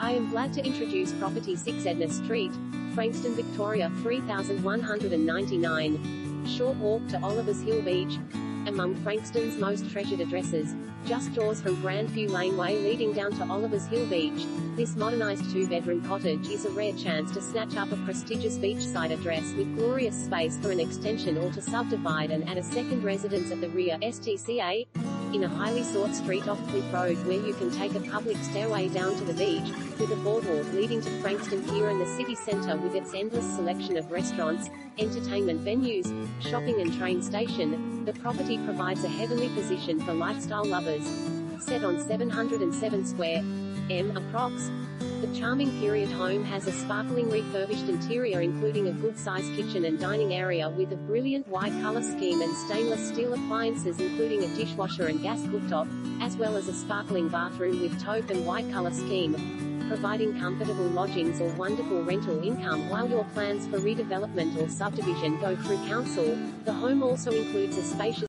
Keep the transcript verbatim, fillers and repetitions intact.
I am glad to introduce property six Edna Street, Frankston, Victoria three thousand one hundred ninety-nine. Short walk to Oliver's Hill Beach. Among Frankston's most treasured addresses, just doors from Grandview Laneway leading down to Oliver's Hill Beach, this modernized two-bedroom cottage is a rare chance to snatch up a prestigious beachside address with glorious space for an extension or to subdivide and add a second residence at the rear. S T C A. In a highly sought street off Cliff Road where you can take a public stairway down to the beach, with a boardwalk leading to Frankston Pier and the city centre with its endless selection of restaurants, entertainment venues, shopping and train station, the property provides a heavenly position for lifestyle lovers. Set on seven hundred seven square meters approx. The charming period home has a sparkling refurbished interior including a good-sized kitchen and dining area with a brilliant white color scheme and stainless steel appliances including a dishwasher and gas cooktop, as well as a sparkling bathroom with taupe and white color scheme, providing comfortable lodgings or wonderful rental income while your plans for redevelopment or subdivision go through council. The home also includes a spacious